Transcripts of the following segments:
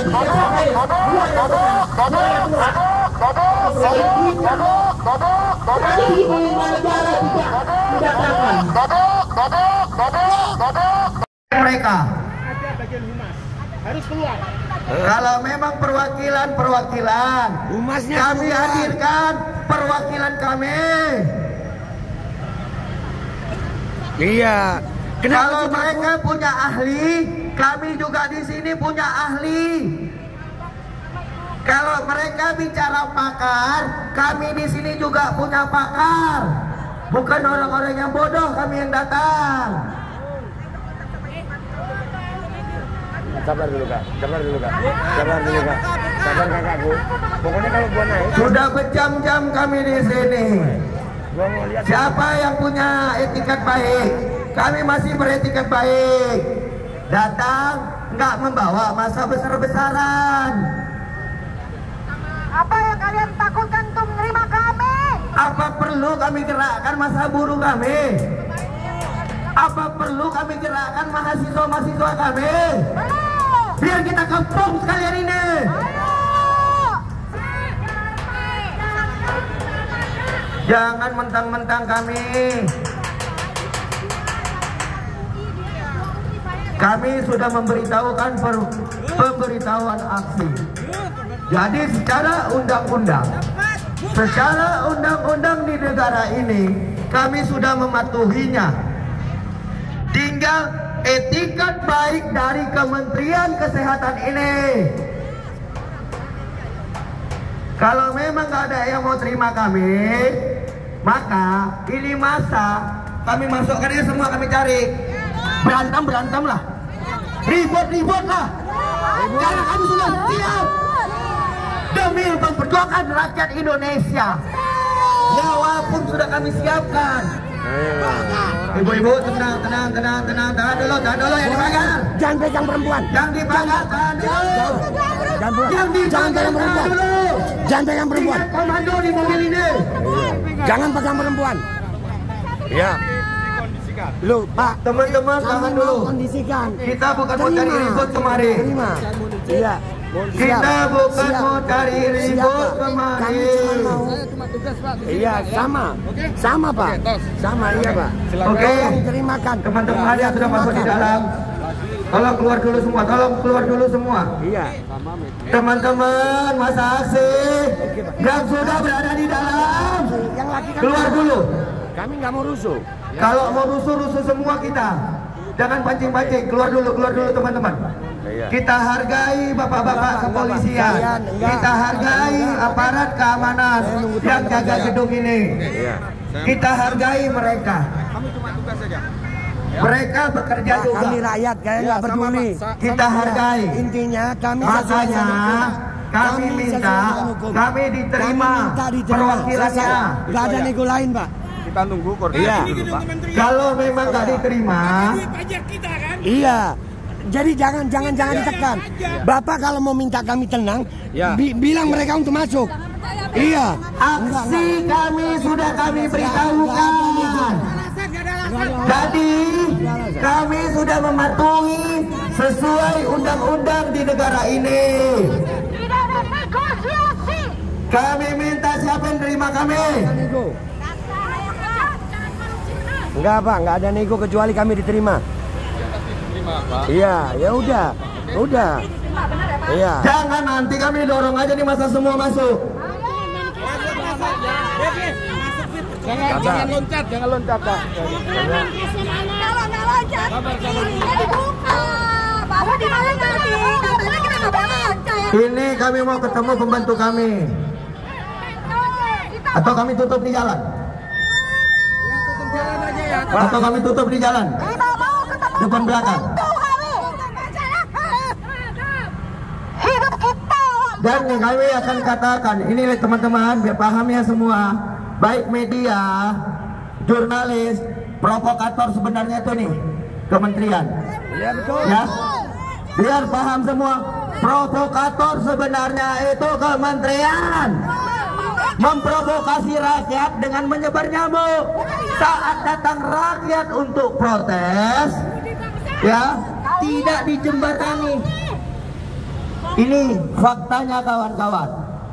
mereka harus keluar. Kalau memang perwakilan kami hadirkan perwakilan kami. Iya. Kalau mereka punya ahli, kami juga di sini punya ahli. Kalau mereka bicara pakar, kami di sini juga punya pakar. Bukan orang-orang yang bodoh kami yang datang. Sabar dulu kak. Sabar kakakku. Pokoknya kalau gua naik. Sudah berjam-jam kami di sini. Siapa yang punya etikat baik? Kami masih beretikat baik. Datang nggak membawa masa besar-besaran. Apa yang kalian takutkan untuk menerima kami? Apa perlu kami gerakkan masa buruh kami? Apa perlu kami gerakkan mahasiswa-mahasiswa kami? Biar kita kepung sekalian ini. Jangan mentang-mentang kami sudah memberitahukan pemberitahuan aksi. Jadi secara undang-undang di negara ini kami sudah mematuhinya. Tinggal etikat baik dari Kementerian Kesehatan ini. Kalau memang nggak ada yang mau terima kami, maka ini masa kami masukkan ini semua, kami cari. Berantem lah, ribut lah. Karena kami sudah siap demi memperjuangkan rakyat Indonesia. Nyawa pun sudah kami siapkan. Ibu-ibu tenang dulu, yang dipagar. Jangan pegang perempuan. Yang dipagar, tahan dulu. Jangan pegang perempuan. Jangan pegang perempuan. Komando di mobil ini. Jangan pegang perempuan. Ya. Lu Pak, Teman-teman tahan dulu. Kondisikan. Kita bukan mau cari ribut kemari. Terima. Iya. Kita bukan mau cari ribut kemari. Iya, sama Pak. Sama iya Pak. Oke. Terimakan. Teman-teman yang sudah masuk di dalam, tolong keluar dulu semua. Iya. Teman-teman masa aksi yang sudah berada di dalam, Yang laki kan keluar dulu. Kami nggak mau rusuh. Kalau mau rusuh semua kita. Jangan pancing-pancing, keluar dulu teman-teman. Kita hargai bapak-bapak kepolisian. Kita hargai aparat keamanan yang jaga gedung ini. Kita hargai mereka. Kami cuma tugas saja. Mereka bekerja juga. Kami rakyat kayak nggak peduli. Kita hargai. Intinya kami Makanya kami minta kami diterima perwakilannya. Nggak ada nego lain Pak. Kita nunggu koordinasi dulu Pak. Kalau memang nggak diterima, iya. Jadi jangan ditekan. Bapak kalau mau minta kami tenang, bilang mereka untuk masuk. Iya. aksi kami sudah kami beritahukan. Jadi kami sudah mematuhi sesuai undang-undang di negara ini. Tidak ada negosiasi. Kami minta siapa yang terima kami. Enggak Pak, enggak ada nego kecuali kami diterima. Iya, ya udah. Iya. Jangan nanti kami dorong aja nih masa semua masuk. Jangan loncat Pak. Kalau nggak loncat, ini dibuka. Bapak di mana nanti? Katanya kita nggak boleh loncat. Ini kami mau ketemu pembantu kami. Atau kami tutup di jalan? Atau kami tutup di jalan? Kita mau ketemu Depan belakang. hidup kita. Dan kami akan katakan, ini teman-teman biar paham ya semua, baik media, jurnalis, provokator sebenarnya itu nih kementerian. Iya betul. Ya, biar paham semua, provokator sebenarnya itu kementerian. Memprovokasi rakyat dengan menyebar nyamuk. Saat datang rakyat untuk protes, ya tidak dijembatani. Ini faktanya kawan-kawan.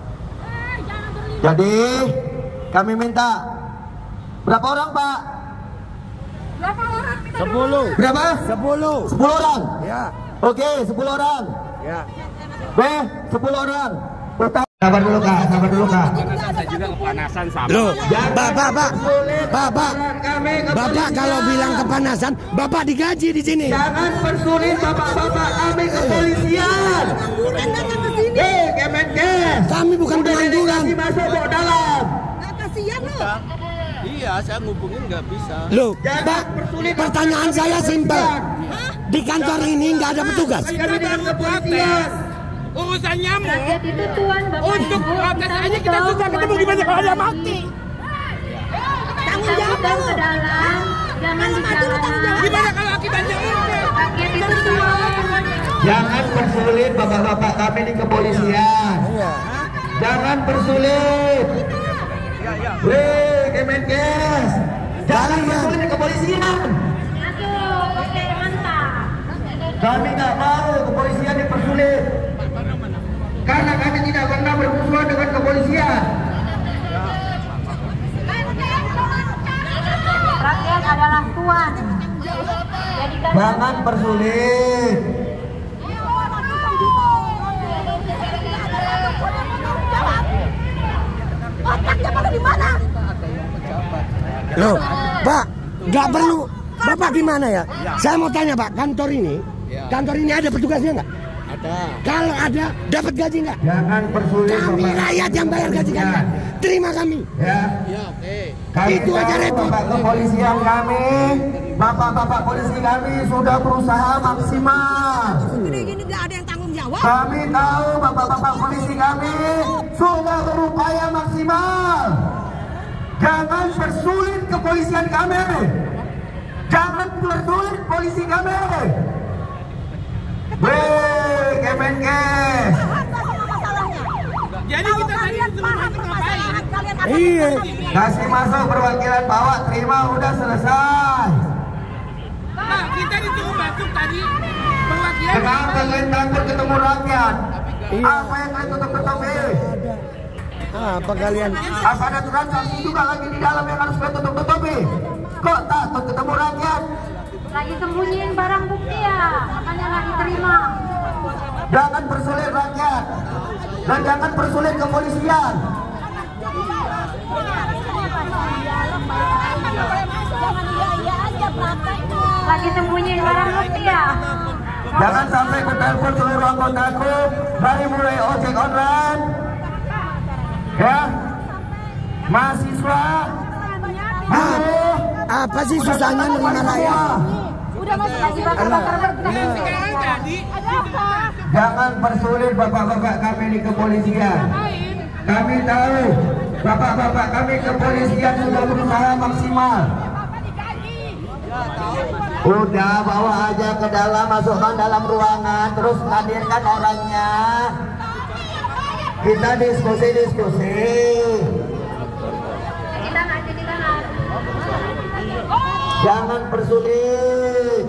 Jadi kami minta berapa orang Pak? Berapa orang? 10. Berapa? 10. 10 orang. Ya. Oke, 10 orang. Ya. B, 10 orang. Sabar dulu Kak, sabar dulu Kak. Saya juga kepanasan sama. Loh, Bapak kalau bilang kepanasan, Bapak digaji di sini. Jangan persulit bapak-bapak kami kepolisian. Kemenkes. Kami bukan pengangguran. Masuk ke dalam. Kasihan lo. Iya, saya ngubungin nggak bisa. Loh, Pak, pertanyaan saya simpel. Di kantor ini nggak ada petugas. Kami dengan kepolisian. Urusan nyamuk. Itu Tuhan Bapak Untuk protes aja kita susah ketemu, gimana kalau ada mati? tanggung jawab ke dalam. Jangan di jalanan. Gimana kalau akibat nyamuknya? Rakyat itu Tuhan. Jangan persulit bapak-bapak kami di kepolisian. Jangan persulit. Weh, Kemenkes. Jangan persulit di kepolisian. Aduh, oke mantap. Kami nggak mau kepolisian dipersulit. Karena kami tidak pernah bermusuhan dengan kepolisian. Rakyat adalah Tuhan. Jangan persulit. Otaknya pada di mana? Loh, Pak, nggak perlu. Bapak gimana ya? Saya mau tanya Pak, kantor ini ada petugasnya nggak? Ada. Kalau ada, dapat gaji nggak? Jangan persulit Kami bapak. rakyat yang bayar gaji kalian. Terima kami. Ya. Ya, oke. Kami Itu aja tahu repot. Bapak kepolisian kami, bapak-bapak polisi kami sudah berusaha maksimal. Gini-gini nggak ada yang tanggung jawab. Kami tahu bapak-bapak polisi kami sudah berupaya maksimal. Jangan persulit kepolisian kami. Jangan persulit polisi kami. Weh, Kemenkes. Jadi kita tadi disuruh masuk ngapain? Iya. Kasih masuk perwakilan bawa, terima udah selesai. Pak, kita disuruh masuk tadi. Perwakilan. Kenapa kalian takut ketemu rakyat? Iya. Apa yang kalian tutup-tutupi? Apa kalian? Apa ada transaksi juga lagi di dalam yang harus kalian tutup-tutupi? Kok takut ketemu rakyat? Lagi sembunyiin barang bukti ya, makanya lagi terima. Jangan persulit rakyat dan jangan persulit kepolisian. Lagi sembunyiin barang bukti ya. Jangan sampai ku telepon seluruh anggotaku dari mulai ojek online, ya, mahasiswa, buruh, Apa sih susahnya nerima rakyat? Udah masuk lagi bakar-bakar Sekarang tadi. Ada apa? jangan persulit bapak-bapak kami di kepolisian. Kami tahu bapak-bapak kami kepolisian sudah berusaha maksimal. Udah bawa aja ke dalam, masukkan dalam ruangan, terus hadirkan orangnya. Kita diskusi. Jangan persulit.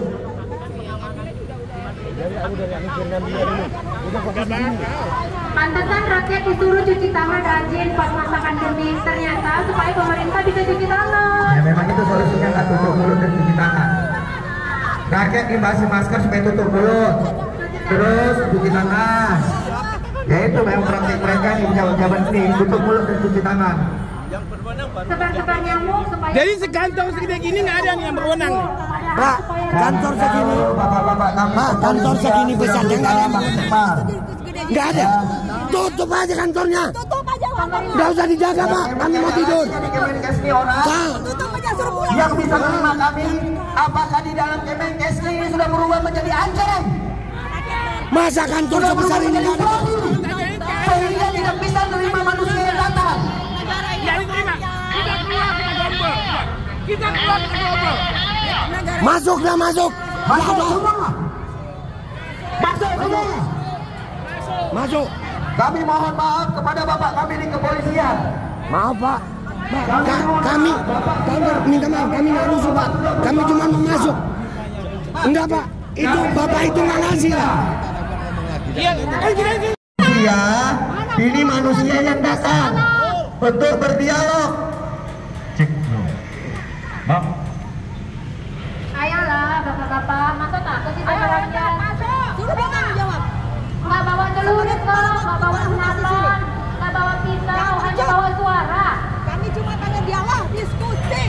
Pantesan rakyat disuruh cuci tangan rajin pas masakan demi ternyata supaya pemerintah bisa cuci tangan. Ya memang itu solusinya, nggak tutup mulut dan cuci tangan. Rakyat dikasih masker supaya tutup mulut, terus cuci tangan. Ya itu memang praktik mereka nih, jawaban ini, tutup mulut dan cuci tangan. Sebar-sebar nyamuk supaya. Jadi sekantong segede gini nggak ada yang berwenang nih. Pak, kantor segini. Bapak-bapak kami Pak, kantor segini besarnya nggak ada. maksimal. Nggak ada. Tutup aja kantornya. Tutup aja kantornya. Nggak usah dijaga Pak, kami mau tidur. Jadi Kemenkes ini orang Pak, Tutup aja suruh pulang. yang bisa terima kami, apakah di dalam Kemenkes ini sudah berubah menjadi anjing? masa kantor sebesar ini nggak ada? Sehingga tidak bisa menerima manusia yang datang. Jadi terima. Kita keluar kita gombal. Kita keluar kita gombal. Masuk dah masuk. Masuk semua. Masuk semua. Masuk. Kami mohon maaf kepada bapak kami di kepolisian. Maaf Pak. Pak, kami minta maaf, kami nggak rusuh Pak. Kami cuma mau masuk. Enggak Pak, itu bapak itu nggak ngasih lah. Iya, Manusia, ini manusia yang datang untuk berdialog. Cek. Bang. Ayolah, bapak-bapak, masa takut sih sama rakyat? Suruh dia tanggung jawab. Nggak bawa celurit kok, nggak bawa senapan, nggak bawa pisau, hanya bawa suara. Kami cuma pengen dialog, diskusi.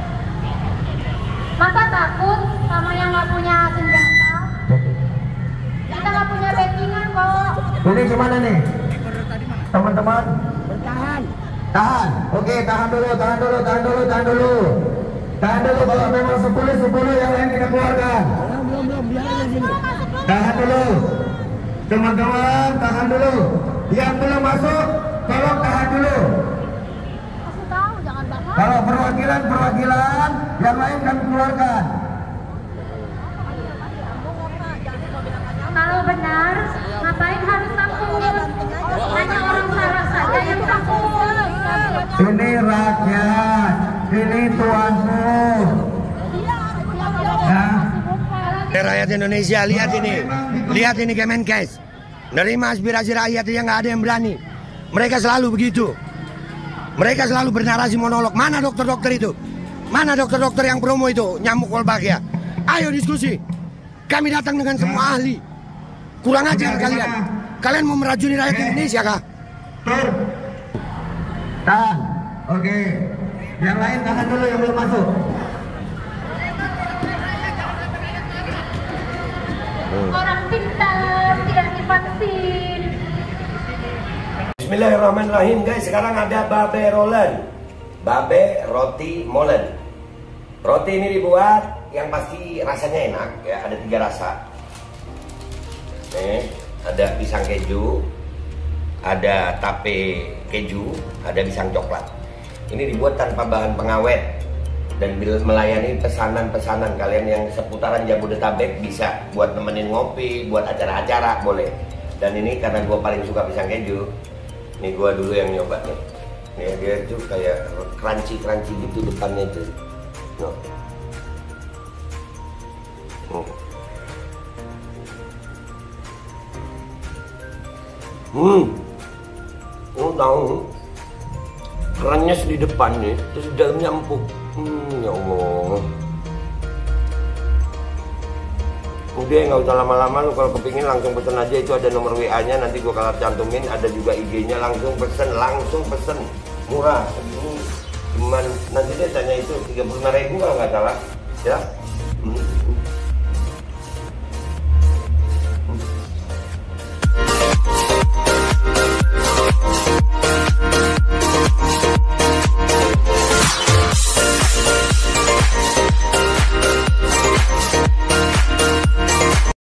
Masa takut sama yang nggak punya senjata? Kita nggak punya backingan kok. Ini gimana nih? Teman-teman? Bertahan. Tahan. Oke, tahan dulu. Tahan dulu kalau memang 10 yang lain kita keluarkan. Belum, biar aja sini. Tahan dulu. Teman-teman, tahan dulu. Yang belum masuk, tolong tahan dulu. Kasih tahu, jangan bakar. Kalau perwakilan yang lain kami keluarkan. Kalau benar, ngapain harus takut? Hanya orang sarah saja yang takut. Ini rakyat, ini tuanmu. Ya. Rakyat Indonesia, lihat ini Kemenkes. Nerima aspirasi rakyat yang nggak ada yang berani. Mereka selalu begitu. Mereka selalu bernarasi monolog. Mana dokter-dokter itu? Mana dokter-dokter yang promo itu? Nyamuk Wolbachia. Ayo diskusi. Kami datang dengan semua ahli. Kurang ajar kalian. Kalian mau meracuni rakyat Indonesia kah? Tahan. Oke. Yang lain tahan dulu yang belum masuk. Orang pintar tidak divaksin. Bismillahirrahmanirrahim guys. Sekarang ada babe rolen. Babe roti molen. Roti ini dibuat yang pasti rasanya enak ya. Ada 3 rasa. Nih, ada pisang keju, ada tape keju, ada pisang coklat. Ini dibuat tanpa bahan pengawet dan melayani pesanan-pesanan kalian yang seputaran Jabodetabek, bisa buat nemenin ngopi, buat acara-acara boleh. Dan ini karena gue paling suka pisang keju, nih gue dulu yang nyoba nih. Nih dia tuh kayak crunchy gitu depannya tuh. Lo tahu kerannya di depan nih, terus di dalamnya empuk. Ya Allah. Udah nggak usah lama-lama, lu kalau kepingin langsung pesen aja, itu ada nomor WA-nya, nanti gua kalau cantumin, ada juga IG-nya, langsung pesen, murah segini, cuman nanti dia tanya itu 35.000 kalau nggak salah, ya.